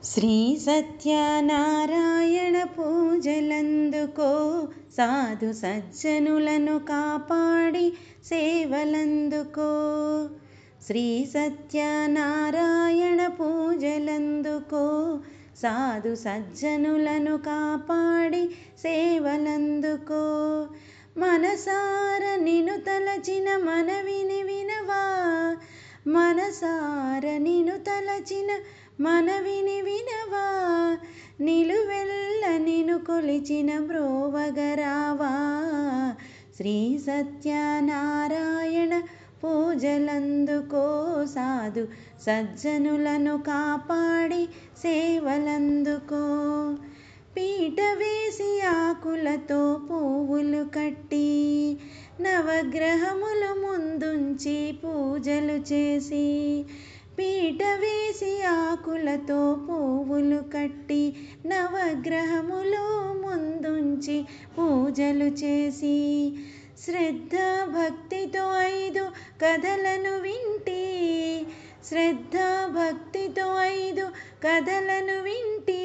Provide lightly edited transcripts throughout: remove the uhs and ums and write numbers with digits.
శ్రీ సత్యనారాయణ పూజలందుకో, సాధు సజ్జనులను కాపాడి సేవలందుకో. శ్రీ సత్యనారాయణ పూజలందుకో, సాధు సజ్జనులను కాపాడి సేవలందుకో. మనసార నిను తలచిన మనవిని వినవా, మనసార నిను తలచిన మనవిని వినవా. నిలువెల్ల నిను కొలిచిన బ్రోవగరావా. శ్రీ సత్యనారాయణ పూజలందుకో, సాధు సజ్జనులను కాపాడి సేవలందుకో. పీట వేసి ఆకులతో పువ్వులు కట్టి, నవగ్రహములు ముందుంచి పూజలు చేసి. పీట వేసి ఆకులతో పువ్వులు కట్టి, నవగ్రహములు ముందుంచి పూజలు చేసి. శ్రద్ధ భక్తితో 5 కథలను వింటి, శ్రద్ధ భక్తితో 5 కథలను వింటి.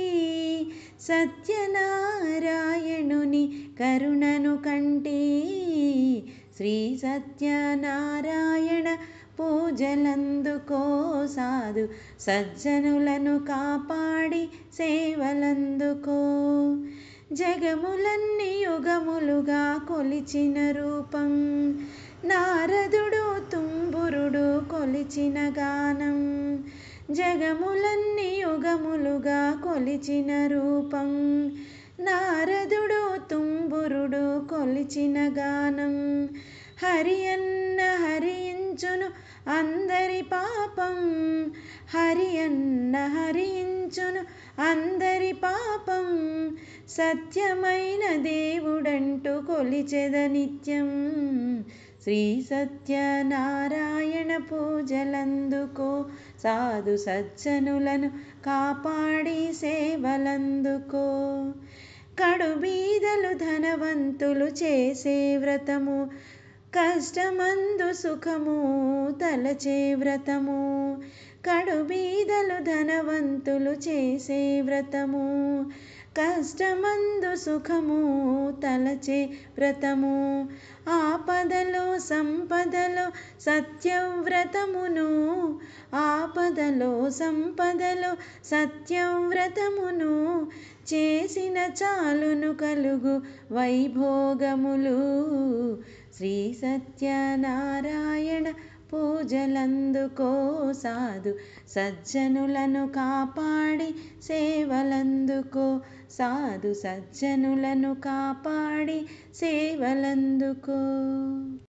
సత్యనారాయణుని కరుణను కంటి. శ్రీ సత్యనారాయణ పూజలందుకో, సాధు సజ్జనులను కాపాడి సేవలందుకో. జగములన్నీ యుగములుగా కొలిచిన రూపం, నారదుడు తుంబురుడు కొలిచిన గానం. జగములన్నీ యుగములుగా కొలిచిన రూపం, నారదుడు తుంబురుడు కొలిచిన గానం. హరి అన్న హరించును అందరి పాపం, హరి అన్న హరించును అందరి పాపం. సత్యమైన దేవుడంటూ కొలిచెద నిత్యం. శ్రీ సత్యనారాయణ పూజలందుకో, సాధు సజ్జనులను కాపాడి సేవలందుకో. కడుబీదలు ధనవంతులు చేసే వ్రతము, కష్టమందు సుఖము తలచే వ్రతము. కడుబీదలు ధనవంతులు చేసే వ్రతము, కష్టమందు సుఖము తలచే వ్రతము. ఆపదలో సంపదలో సత్యవ్రతమును, ఆపదలో సంపదలో సత్యవ్రతమును. చేసిన చాలును కలుగు వైభోగములు. శ్రీ సత్యనారాయణ పూజలందుకో, సాధు సజ్జనులను కాపాడి సేవలందుకో. సాధు సజ్జనులను కాపాడి సేవలందుకో.